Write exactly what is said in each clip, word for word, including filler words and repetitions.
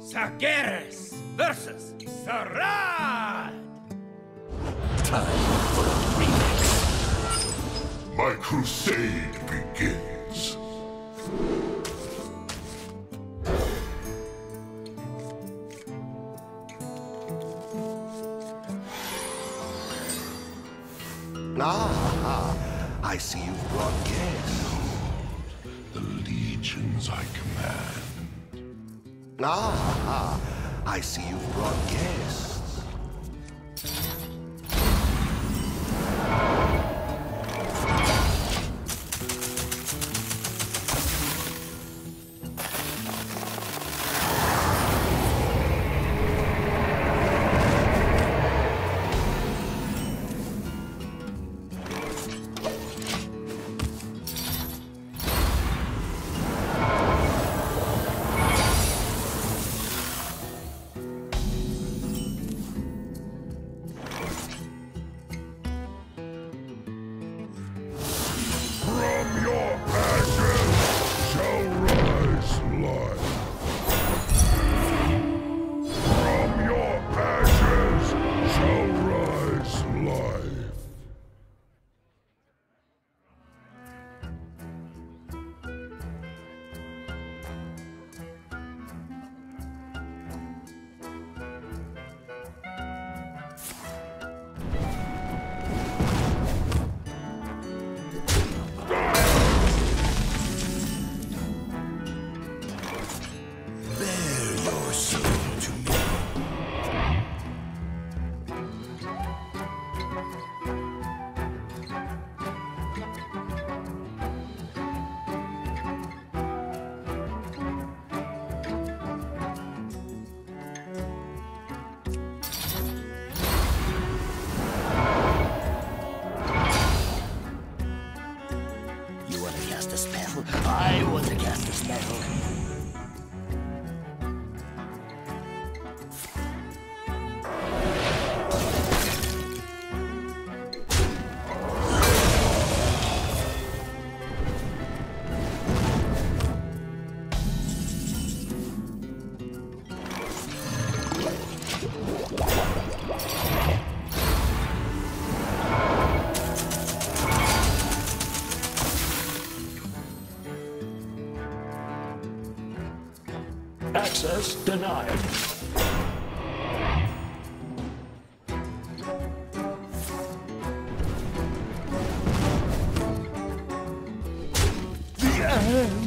Sargeras versus Sarad! Time for a remix. My crusade begins. Ah, I see you've brought guests. The legions I command. Ah, I see you've brought guests. I want to cast a spell. Access denied. The end.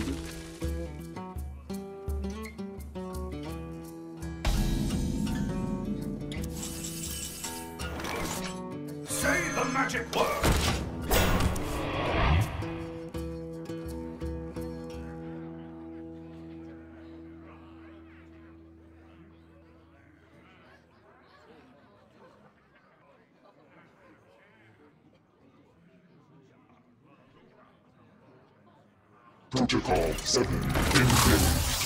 Say the magic word! Protocol seven engaged.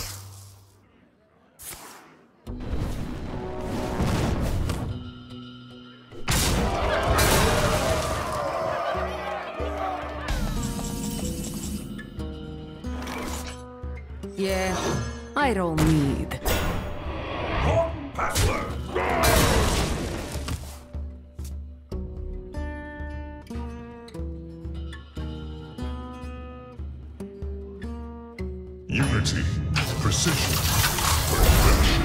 Yeah, I don't need. Wrong password! Unity, precision, perfection.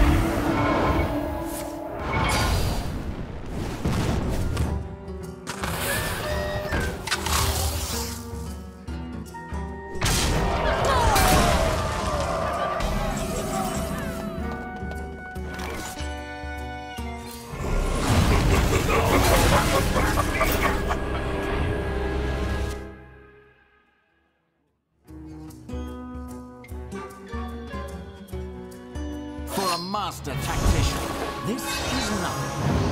For a master tactician, this is nothing.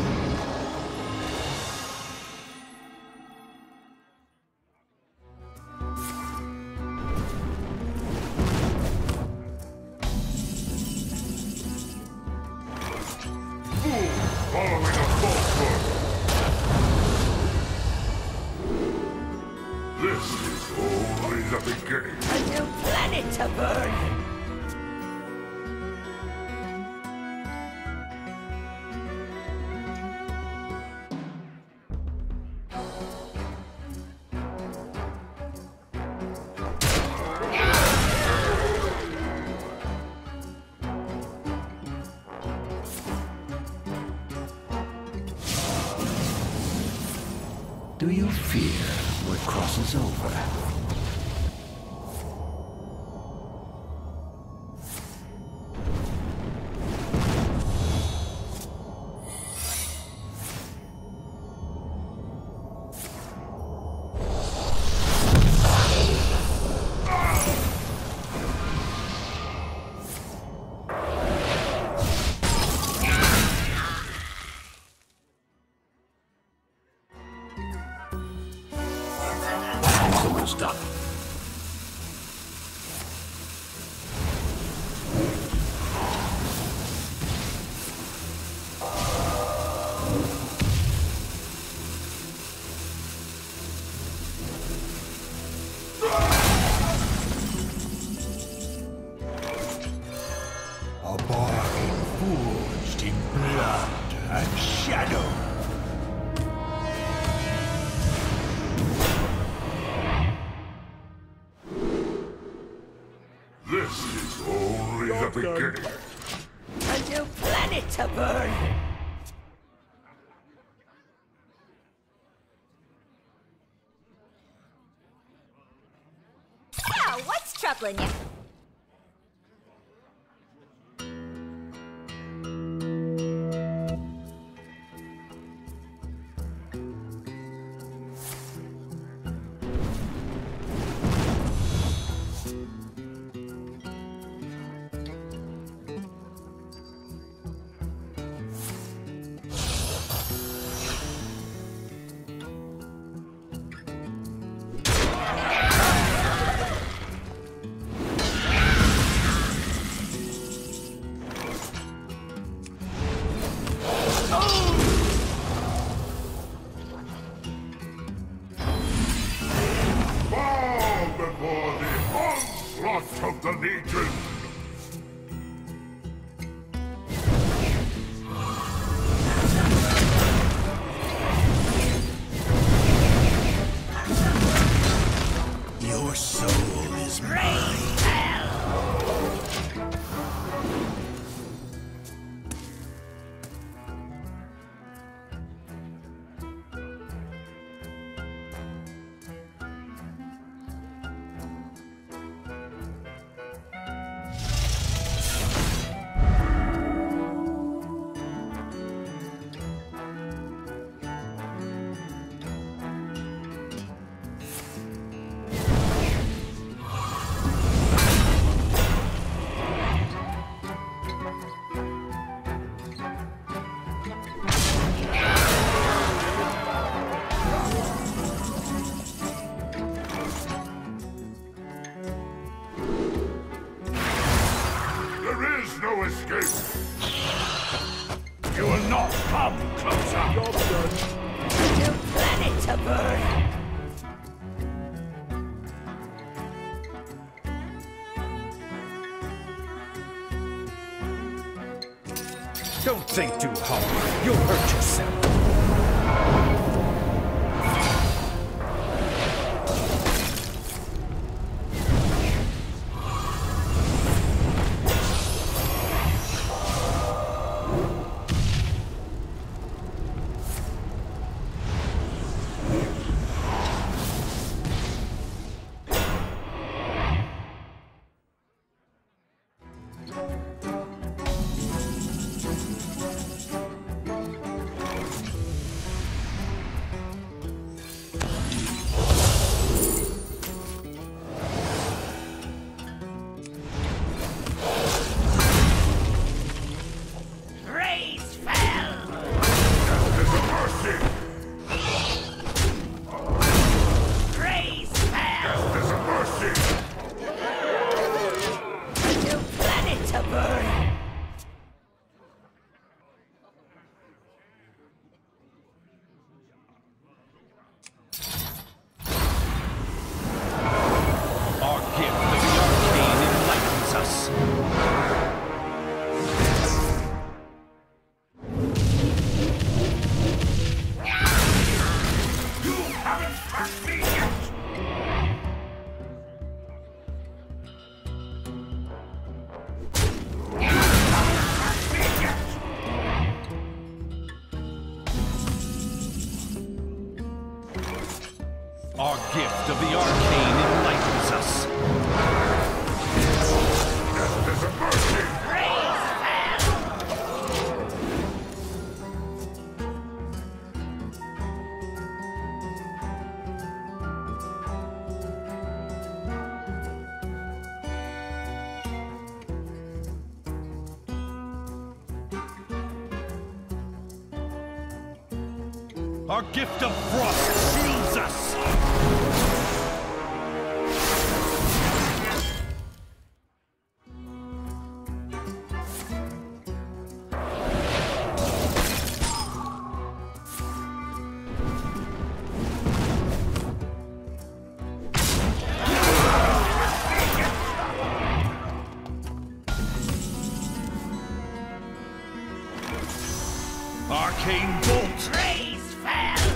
Following a falsehood. This is only the beginning. A new planet to burn! Do you fear what crosses over? Almost done. A bargain forged in blood and shadow. This is only the beginning. A new planet to burn! So, what's troubling you? Bow before the onslaught of the Legion! Your soul is mine. There is no escape! You will not come closer. A new planet to burn! Don't think too hard. You'll hurt yourself. Our gift of frost shields us! Arcane bolt! Praise fell!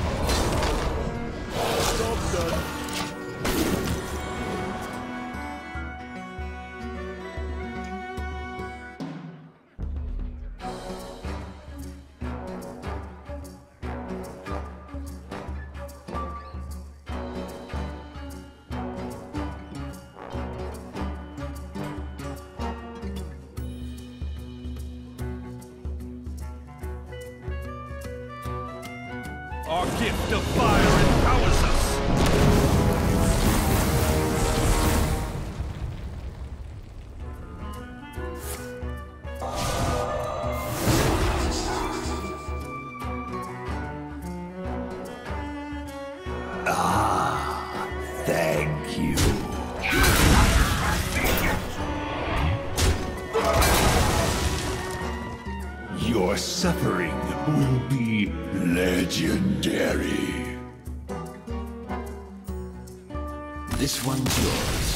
Our gift of fire empowers us! Ah, thank you. Your suffering will be legendary. This one's yours.